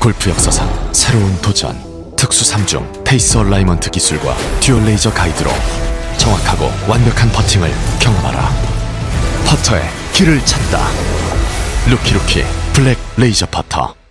골프 역사상 새로운 도전. 특수 3중 페이스 얼라이먼트 기술과 듀얼 레이저 가이드로 정확하고 완벽한 퍼팅을 경험하라. 퍼터의 길을 찾다. 루키루키 블랙 레이저 퍼터.